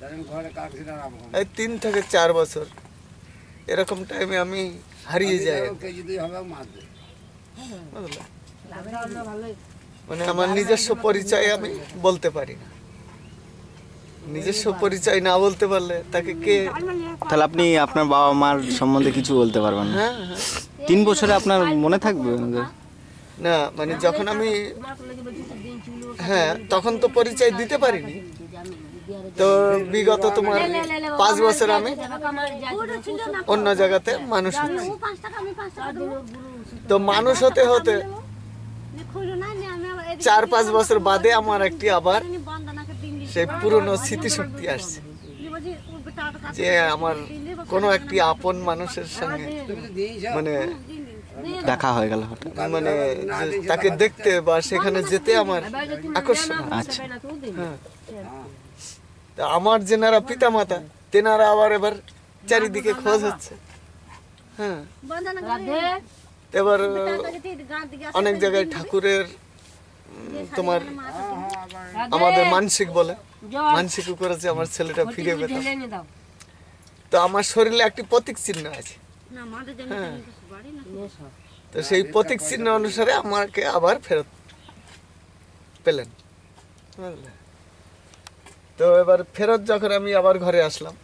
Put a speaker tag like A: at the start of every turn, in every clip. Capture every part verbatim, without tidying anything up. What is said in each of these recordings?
A: এই তিন থেকে চার বছর এরকম টাইমে আমি হারিয়ে যাই। মানে আমার নিজস্ব পরিচয় আমি বলতে পারি না। নিজস্ব পরিচয় না বলতে পারলে তাকে কে।
B: তাহলে আপনি আপনার বাবা মার সম্বন্ধে কিছু বলতে পারবেন না?
A: হ্যাঁ হ্যাঁ।
B: তিন বছরে আপনার মনে থাকবে
A: না? মানে যখন আমি হ্যাঁ তখন তো পরিচয় দিতে পারিনি। তো বিগত তোমার পাঁচ বছর আমি অন্য জায়গাতে মানুষ হচ্ছি। তো মানুষ হতে হতে চার পাঁচ বছর বাদে আমার একটি আবার সেই পুরনো স্মৃতিশক্তি আসছে যে আমার কোনো একটি আপন মানুষের সঙ্গে মানে
B: দেখা হয়ে গেল হঠাৎ,
A: মানে তাকে দেখতে বা সেখানে যেতে আমার আকর্ষণ।
B: আচ্ছা,
A: হ্যাঁ। আমার যেনারা পিতা মাতা তেনারা আবার এবার চারিদিকে খোঁজ হচ্ছে। হ্যাঁ, এবার অনেক জায়গায় ঠাকুরের তোমার আমাদের মানসিক বলে মানসিক করেছে আমার ছেলেটা ফিরে পেতাম। তো আমার শরীরে একটি প্রতীক চিহ্ন আছে। হ্যাঁ, তো সেই প্রতীক চিহ্ন অনুসারে আমাকে আবার ফেরত পেলেন। তো এবার ফেরত যখন আমি আবার ঘরে আসলাম,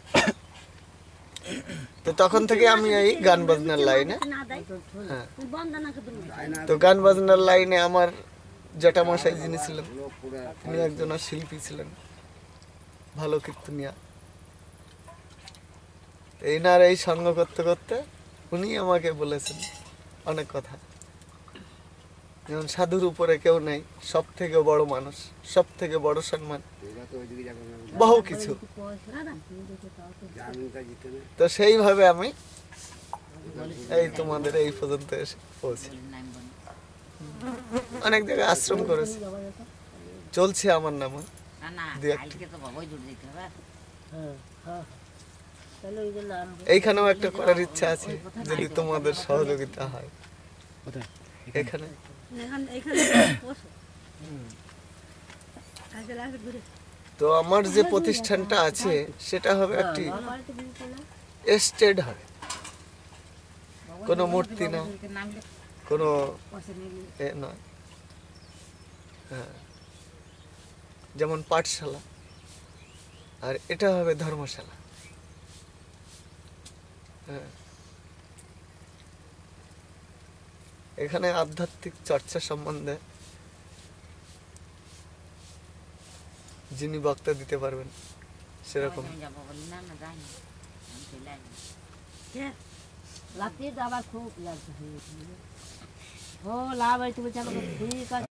A: তো তখন থেকে আমি এই গান বাজনার লাইনে, হ্যাঁ, তো গান বাজনার লাইনে আমার জটামশাই যিনি ছিলেন তিনি একজন শিল্পী ছিলেন, ভালো কীর্তনিয়া। এনার এই সঙ্গ করতে করতে উনি আমাকে বলেছেন অনেক কথা, যেমন সাধুর উপরে কেউ নেই, সব থেকে বড় মানুষ, সব থেকে বড় সম্মান, বহু কিছু। তো সেইভাবে আমি এই তোমাদের এই পর্যন্ত এসে পৌঁছে অনেক জায়গায় আশ্রম করেছি, চলছে আমার নামে এইখানেও একটা করার ইচ্ছা আছে যদি তোমাদের সহযোগিতা হয়। এখানে তো আমার যে প্রতিষ্ঠানটা আছে সেটা হবে একটি এস্টেট, হবে কোনো মূর্তি না, কোনো এ নয়। হ্যাঁ, যেমন পাঠশালা, আর এটা হবে ধর্মশালা। হ্যাঁ, এখানে আধ্যাত্মিক চর্চা সম্বন্ধে যিনি বক্তা দিতে পারবেন সেরকম
C: খুব লাগছে।